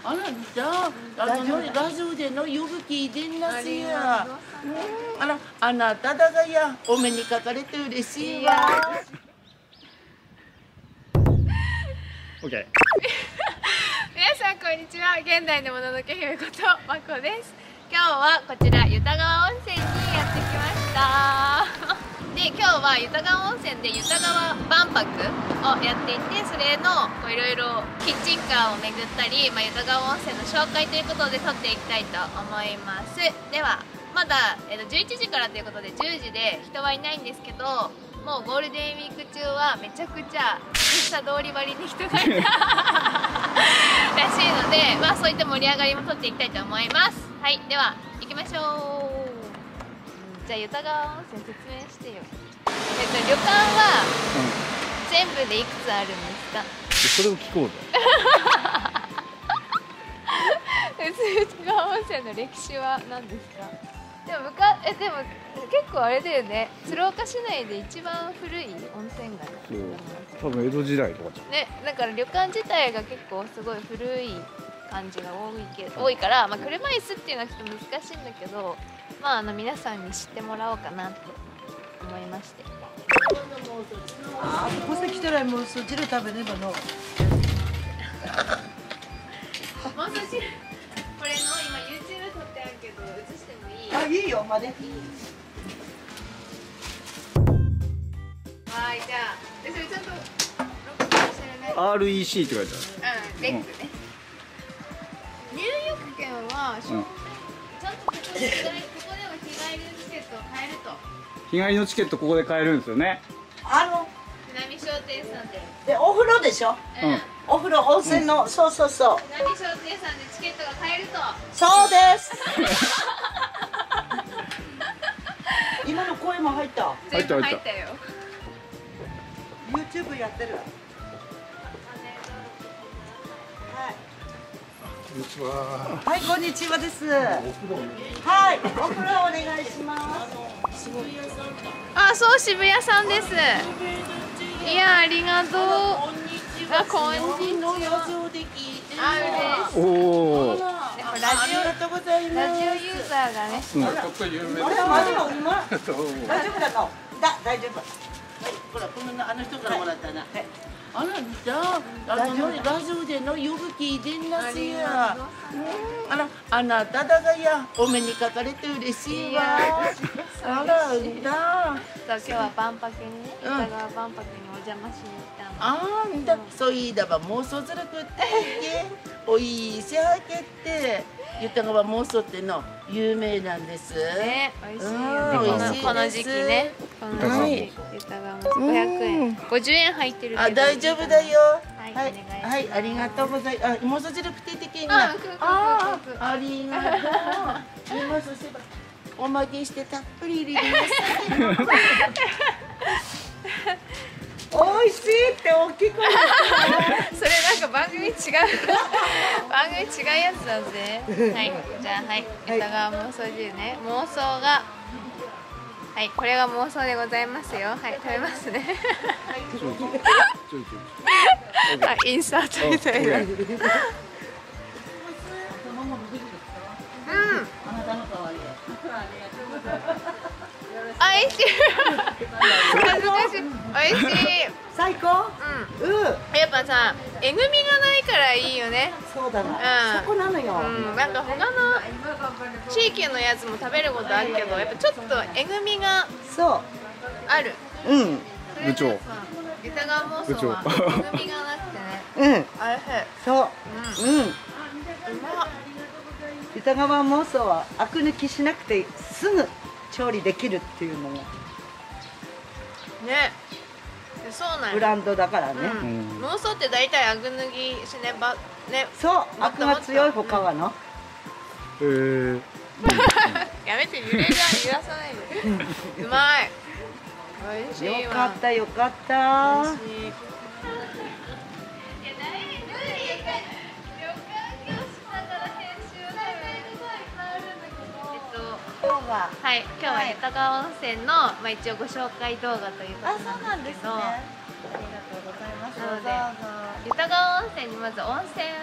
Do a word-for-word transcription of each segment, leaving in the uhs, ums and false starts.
あら、じゃあ、あの、ラジオでの呼ぶ気でんなすや。あら、あなただがや、お目にかかれて嬉しいわ。 オッケー。 皆さんこんにちは。現代のもののけ姫ことまこです。今日はこちら湯田川温泉にやってきました。で、今日は湯田川温泉で湯田川万博をやっていて、それのいろいろキッチンカーを巡ったり、まあ、湯田川温泉の紹介ということで撮っていきたいと思います。ではまだ、えー、とじゅういちじからということでじゅうじで人はいないんですけど、もうゴールデンウィーク中はめちゃくちゃ下通り割りに人がいたらしいので、まあ、そういった盛り上がりも撮っていきたいと思います。はい、では行きましょう。じゃあ湯田川温泉説明してよ。えっと旅館は全部でいくつあるんですか？ それを聞こうぜ。 湯田川温泉の歴史は何ですか？でもむかえでも結構あれだよね。鶴岡市内で一番古い温泉街だと思います。 多分江戸時代とかじゃん。 ね、だから旅館自体が結構すごい古い感じが多いけ多いから、まあ、車椅子っていうのはちょっと難しいんだけど、まあ、あの皆さんに知ってもらおうかなと思いまして。 あ、ここ来たらもうそっちで食べればの。 もうそっちこれの今 YouTube 撮ってあるけど映してもいい？ あ、いいよ、まで。 はい、じゃあ、えそれちゃんと録画してるね。 アールイーシー って書いてうん、レックね。入浴券は、ちゃんとここでここでも日帰りのチケットを買えると。 ある。日帰りのチケットここで買えるんですよね。 あの、 南商店さんで。 で、お風呂でしょ。 うん。 うんお風呂、温泉の、そうそうそう。 南商店さんでチケットが買えると。 そうです。今の声も入った。 全部入ったよ。 YouTube やってる。 こんにちは。 はい、こんにちはです。はい、お風呂お願いします。 あ、そう、渋谷さんです。いや、ありがとう。あ、こんにちは。あ、嬉しい。 おお。 でもラジオ、 ありがとうございます。 ラジオユーザーがね。 うん。 あれ、マジのうま。大丈夫だの。だ、大丈夫。はい、ほら、このあの人からもらったな。はい。あら、じゃあ、あのラジオでの呼ぶ気でんなすや。あら、あなただがや、お目にかかれて嬉しいわ。あら、うんだ。 今日は万博にね、湯田川万博にお邪魔しに来たの。 あんだ、そういだば妄想ずるくってけ、おいしゃけって、湯田川妄想っての有名なんです。 ね、美味しいようんね。この時期ね、この時期、湯田川もごひゃくえん、ごじゅうえん入ってるけど。 あ、大丈夫だよ。 はい、 はい、 お願いします。 はい、ありがとうございます。あ、妄想ずるくて的あな。 くくくくくあ、ありがとう。今そせば、おまけしてたっぷり入れてください。美味しいって大きく。 それなんか番組違う番組違うやつだぜ。はい、じゃあはい、湯田川妄想汁ね。妄想がはい、これが妄想でございますよ。はい、食べますね。あ、インサートみたいな。うん。 あなたの可愛い。 あ、美味しい。恥ずかしい。美味しい。 最高。 うん。 うん。 やっぱさ、えぐみがないからいいよね。 そうだな。 うんそこなのよ。 うん、なんか他の地域のやつも食べることあるけど、やっぱちょっとえぐみがそある。 う。うん。 部長。 湯田川妄想は部長えぐみがなくてね。 うん。 あれへ。 そう。うん。 うまっ。 湯田川妄想はアク抜きしなくてすぐ調理できるっていうのがね。そうなんよ。 ブランドだからね。 うん。妄想って大体アク抜きしねばね。 そう。アクが強い他はの。 ええ。 やめて揺れが揺らさないで。うまい。美味しいわ。 よかったよかった。 美味しい。今日ははい、今日は湯田川温泉のまあ一応ご紹介動画ということなんですけど、 ありがとうございます。 なので湯田川温泉にまず温泉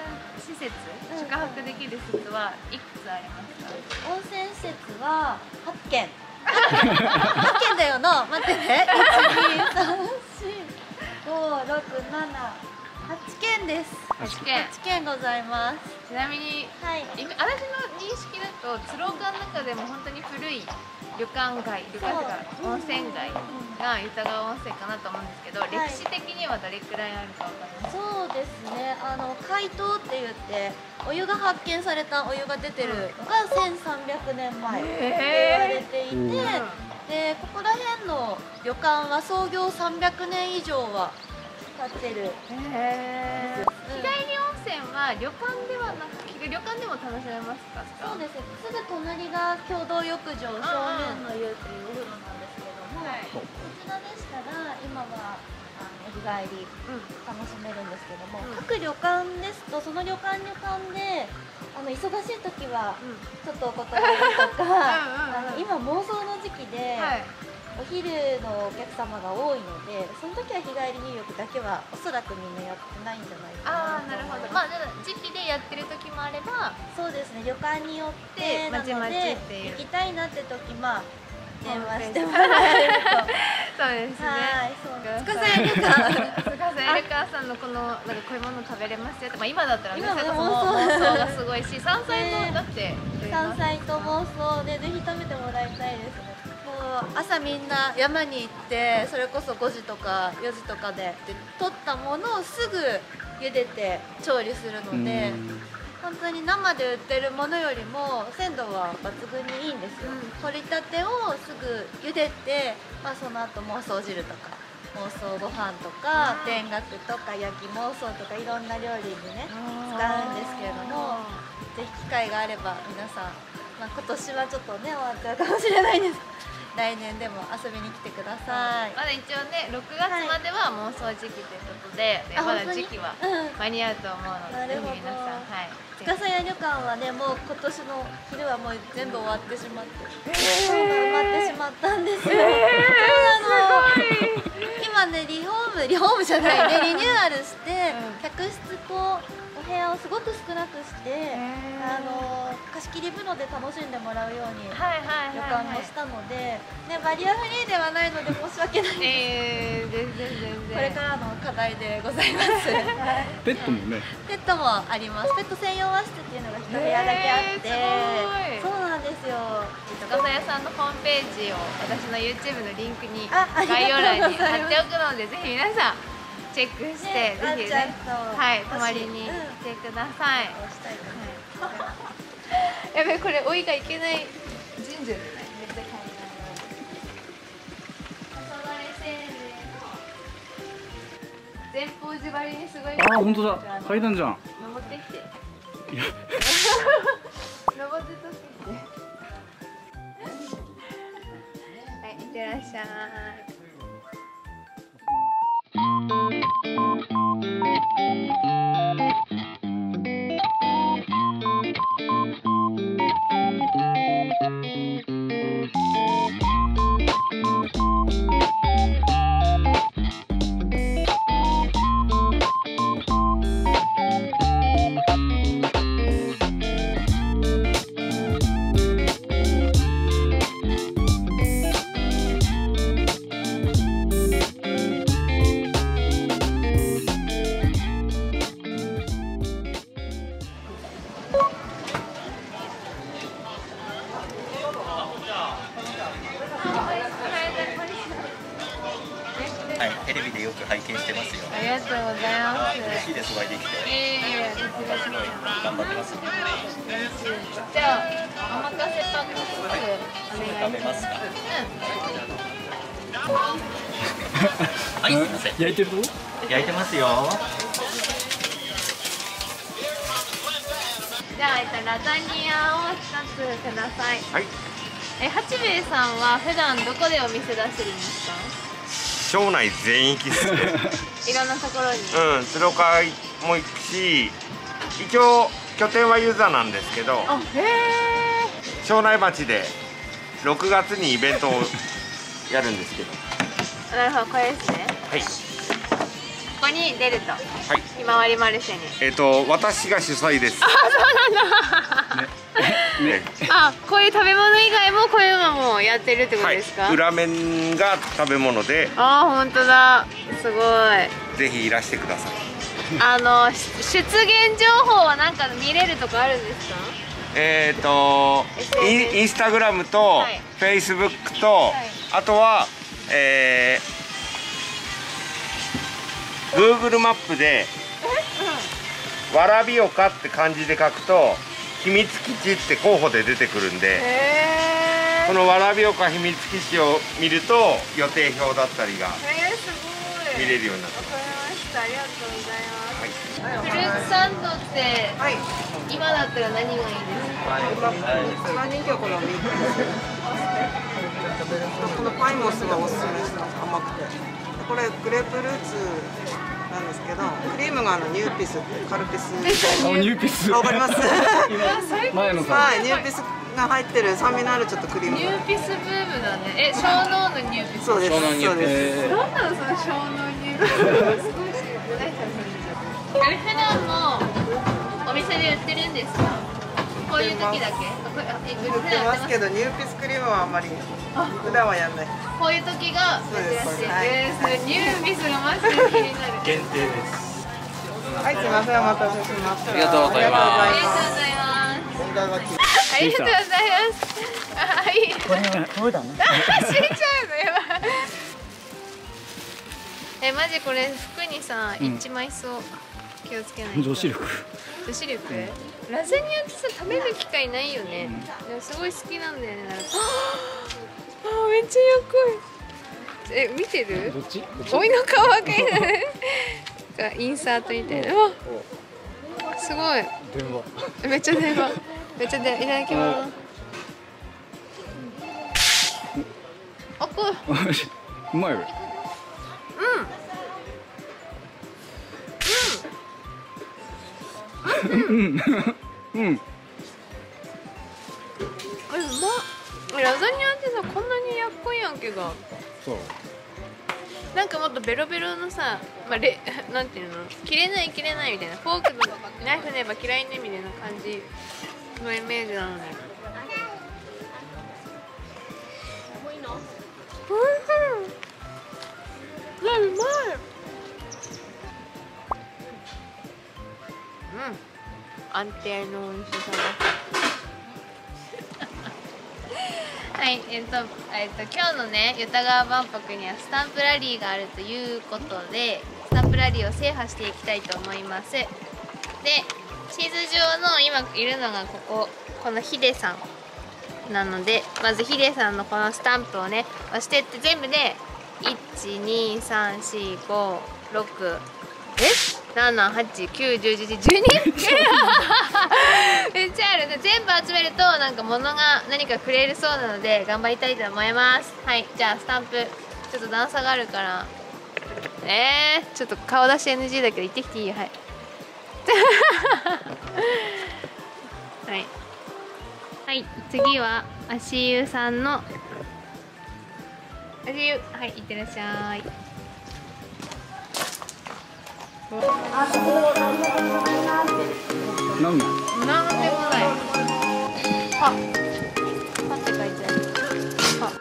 施設、宿泊できる施設はいくつありますか？ 温泉施設ははっけん。はっけんだよな。待ってね。いち、に、さん、よん、ご、ろく、なな、はちけんです。 はちけん。 はちけんございます。 ちなみに、はい、私の認識だと鶴岡の中でも本当に古い旅館街、旅館とか温泉街が湯田川温泉かなと思うんですけど、はい、歴史的にはどれくらいあるかわかりますか？そうですね。あの海湯って言ってお湯が発見されたお湯が出てるのがせんさんびゃくねんまえって言われていて、でここら辺の旅館は創業さんびゃくねん以上は経ってる。へー。日帰り温泉は旅館ではなく旅館でも楽しめますか？そうですね。すぐ隣が共同浴場正面の湯っていうお風呂なんですけども、はい、こちらでしたら今はあの日帰り楽しめるんですけども、うん、各旅館ですとその旅館旅館であの忙しい時はちょっとお断りとか、あの今妄想の時期で。はい、お昼のお客様が多いので、その時は日帰り入浴だけはおそらくみんなやってないんじゃないかな。ああ、なるほど。まあ時期でやってる時もあれば、そうですね。旅館によってなので行きたいなって時、まあ電話してもらえると。そうですね。はい、そうです。つかさやるか。つかさやるかさんのこのなんかこういうもの食べれますよって、まあ今だったらね、それこそ妄想がすごいし、山菜もだって山菜と妄想でぜひ食べてもらいたいですね。朝みんな山に行ってそれこそごじとかよじとかで取ったものをすぐ茹でて調理するので、本当に生で売ってるものよりも鮮度は抜群にいいんですよ。取りたてをすぐ茹でて、まあ、その後妄想汁とか妄想ご飯とか田楽とか焼き妄想とかいろんな料理にね使うんですけれども、ぜひ機会があれば皆さん、まあ、今年はちょっとね終わっちゃうかもしれないんです。来年でも遊びに来てください。まだ一応ねろくがつまでは妄想時期ということで、はい、まだ時期は間に合うと思うので、ぜひ皆さん、はい。つかさや旅館はね、もう今年の昼はもう全部終わってしまって、えー、埋まってしまったんですよ。えー、そうなの。今ねリフォームリフォームじゃないねリニューアルして、うん、客室こうお部屋をすごく少なくして、あの貸し切り風呂で楽しんでもらうように旅館もしたので、ね、バリアフリーではないので申し訳ないんです。えー、全然全然。これからの課題でございます。 ペットもね。 ペットもあります。ペット専用和室っていうのが一部屋だけあって、えー、そうなんですよ。つかさやさんのホームページを私の YouTube のリンクに概要欄に貼っておくので、ぜひ皆さんチェックして、ね、ぜひね、はい、泊まりに来てください。やべえ、これおいがいけない神社じゃない。めっちゃ簡単。前方地張りにすごい。 ああ、本当だ。階段じゃん。 登ってきて。 いや。 登ってとってきて。はい、いってらっしゃい。 はい、テレビでよく拝見してますよ。 ありがとうございます。 嬉しいです、お会いできて。 ええー、 すごい頑張ってます。 じゃあ、おまかせパックスお願いします。 食べますか。 うん。 はい、すみません。 焼いてると？ 焼いてますよ。 じゃあ、えっと、ラザニアをふたつください。 はい。 え、八兵衛さんは普段どこでお店出してるんですか？ 町内全域ですね。 いろんなところに。 うん、鶴岡も行くし、一応拠点はユーザーなんですけど、 あ、へえ。 庄内町でろくがつにイベントをやるんですけど。 なるほど、これですね。 はい。 ここに出ると。 はい。 ひまわりマルシェに。 えっと私が主催です。 あ、そうなんだ。 ね。 あ、こういう食べ物以外もこういうのもやってるってことですか？ はい、裏面が食べ物で。 あ、本当だ。すごい。 ぜひいらしてください。 あの出現情報はなんか見れるとかあるんですか？ えっとインインスタグラムとフェイスブックと、はい、あとは、えー、Google マップで「わらび丘」って漢字で書くと秘密基地って候補で出てくるんで、このわらび丘秘密基地を見ると予定表だったりが見れるようになってます。わかりました。ありがとうございます。フルーツサンドって、はい、今だったら何がいいですか？ 一番人気はこのミックス。このパイモスがおすすめです。甘くて。これグレープフルーツなんですけど、クリームがあのニューピスってカルピス。 ニューピス。 わかります。 前のさ。 はい、ニューピスが入ってる酸味のあるちょっとクリーム。 ニューピスブームだね。え、小脳のニューピス。 そうです。そうです。 なんなのその小脳ニューピス。すごい知りたい。これ普段もお店で売ってるんですか？こういう時だけ？ 売ってますけど、ニューピスクリームはあんまり普段はやんない。 こういう時が珍しいです。ニューピスがマジで気になる。 限定です。 はい、すみません、お待たせしました。 ありがとうございます。 ありがとうございます。ありがとうございます。はい。 これはこうだね。 死んじゃうのやばい。え、マジこれ服にさ、一枚そう。気をつけないと。 女子力。 女子力、うん、ラザニアってさ食べる機会ないよね、うん、でもすごい好きなんだよね。なんかああめっちゃよっこい。え、見てる？ どっち？ おいの顔がインサートみたいな。わすごい電話めっちゃ電話めっちゃ電話。いただきます。あ、こううまいよ。 うんうんうんうん。 え、うま。ラザニアってさこんなにやっこいやんけが。 そう。 なんかもっとベロベロのさ、まあレなんていうの、切れない切れないみたいな、フォークとかナイフで言えば嫌いねみたいな感じのイメージなのに。おいしい。いやうまい。うん。安定の美味しさだ。はい、えっと、えっと、今日のね、湯田川万博にはスタンプラリーがあるということで、スタンプラリーを制覇していきたいと思います。で、地図上の今いるのがここ、このヒデさんなので、まずヒデさんのこのスタンプをね、押してって全部で、いち、に、さん、よん、ご、ろく、えなな、はち、きゅう、じゅう、じゅういち、じゅうに めっちゃある。全部集めるとなんか物が何かくれるそうなので頑張りたいと思います。はい、じゃあスタンプちょっと段差があるからえー、ちょっと顔出し エヌジー だけど行ってきていい？はいはい、はい、次は足湯さんの足湯、はい、いってらっしゃい。 なんだ。 なんでもない。あ、パって書いてある。あ。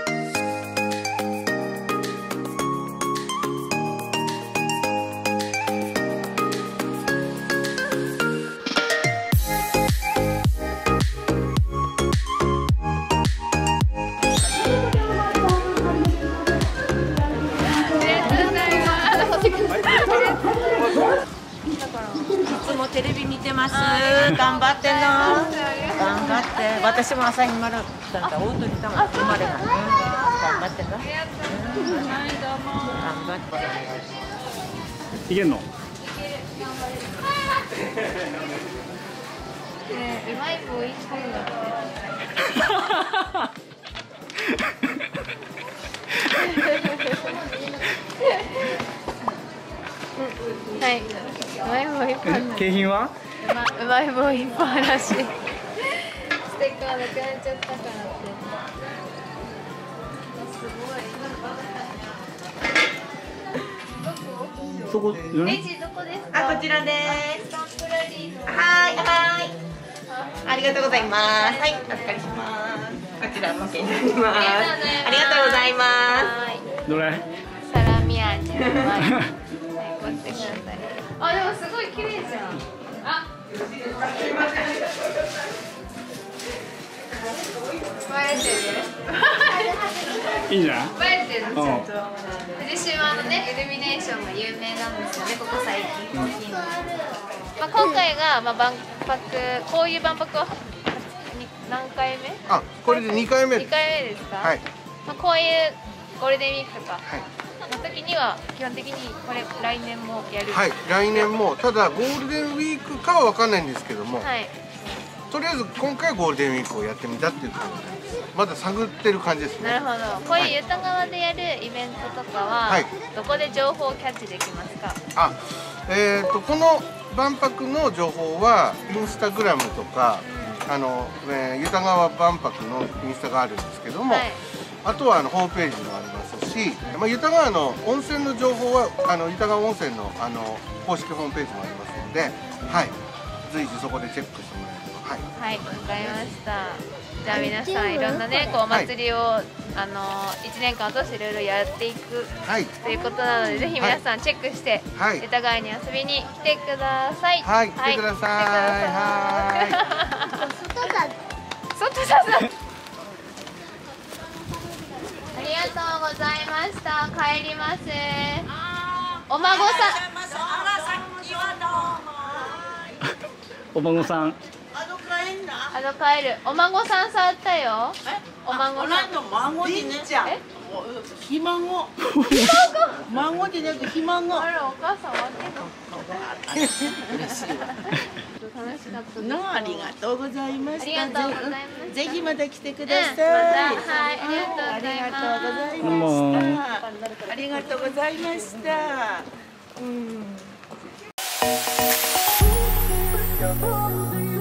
テレビ見てます。頑張ってな。頑張って。私も朝日マラソンだ。大鳥たま生まれた。頑張ってな。頑張って。 いけんの？ ねえ、うまい子いい子になって。はい。うまい棒いっぱい。 景品は？ うまい棒いっぱいらしい。ステッカーなくなっちゃったからって。すごい。どこ？ そこ、うんレジどこですか？ あ、こちらです。 スタンプラリーの。 はいはい。ありがとうございます。はい、お預かりします。こちらおまけになります。ありがとうございます。 どれ？ サラミ味のワイン。はい、こってください。あ、でもすごい綺麗じゃん。あ。映えてる。 いいじゃん。 映えてる。ちゃんと。藤島のね、イルミネーションが有名なんですよね。ここ最近。まあ今回がまあ万博、こういう万博は何回目？ あ、これでにかいめ。 にかいめですか？ はい。 まあこういうゴールデンウィークとかはい。 の時には基本的にこれ来年もやる。 はい、来年もただゴールデンウィークかは分かんないんですけども、 はい。 とりあえず今回はゴールデンウィークをやってみたっていうことで、まだ探ってる感じですね。 なるほど。こういうユタ川でやるイベントとかは、 はい、 どこで情報をキャッチできますか？ あ、えっとこの万博の情報はインスタグラムとか、うん、あの、えー、ユタ川万博のインスタがあるんですけども、はい、あとはあのホームページもありますし、まあ、ユタ川の温泉の情報はあのユタ川温泉のあの公式ホームページもありますので、はい、随時そこでチェックしてもらえれば、はい、 はい、わかりました。じゃあ皆さんいろんなねこうお祭りを、はい、あのいちねんかんを通していろいろやっていく、はい、ということなので、ぜひ皆さんチェックして、はい、ユタ川に遊びに来てください。 はい、来てください。はい。 外だ。外だ。ありがとうございました。帰ります。お孫さん。 お孫さん。 あの帰る。お孫さん触ったよ。お孫さん。 孫じゃね。え？ひ孫。孫じゃなくひ孫。 あらお母さんはね。 嬉しいわ。楽しかったです。ありがとうございました。 ありがとうございます。 ぜひまた来てください。 またはい、ありがとうございました。 ありがとうございました。うん。